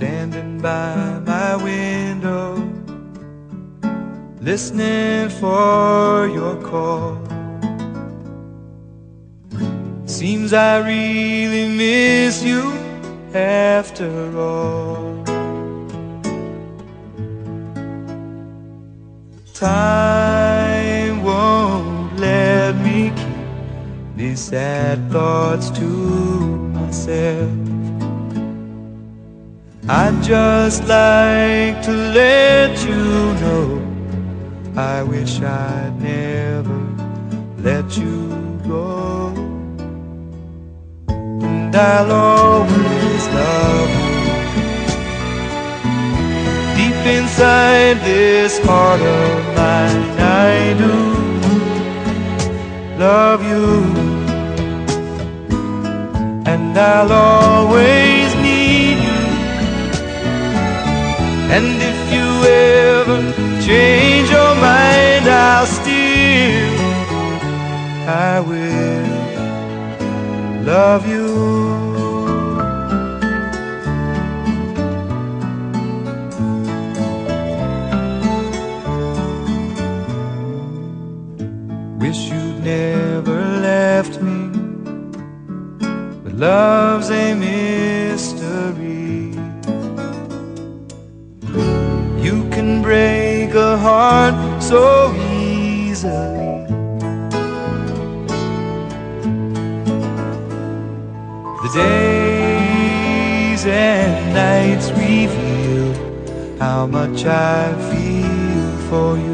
standing by my window, listening for your call. Seems I really miss you after all. Time won't let me keep these sad thoughts to myself. I'd just like to let you know I wish I'd never let you go. And I'll always love you. Deep inside this heart of mine, I do love you. And I'll always need you. And if you ever change your mind, I'll still, I will love you. Wish you'd never left me, but love's a mystery. You can break a heart so easily. The days and nights reveal how much I feel for you.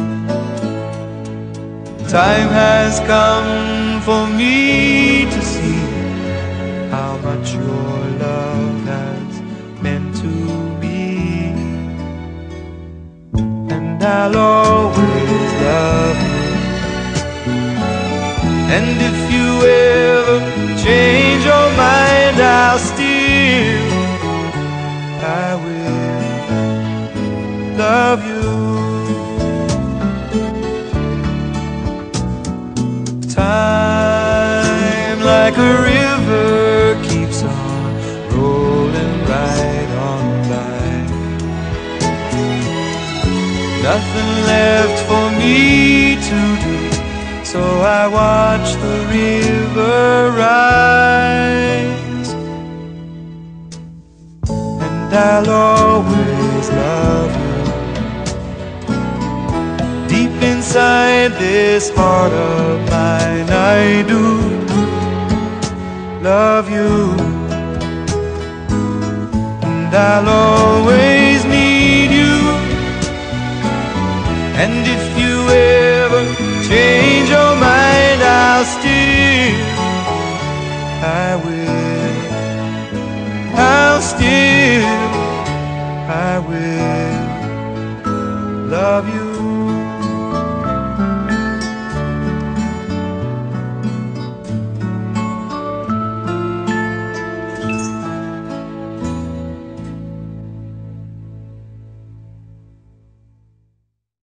Time has come for me to see how much your love has meant to me. And I'll always love you. And if you ever change your mind, I'll still, I will love you. Time like a river keeps on rolling right on by. Nothing left for me to do, so I watch the river rise. And I'll always love you. Deep inside this heart of mine, I do love you. And I'll always need you. And if you ever change your mind, I'll still, I'll still, I will love you.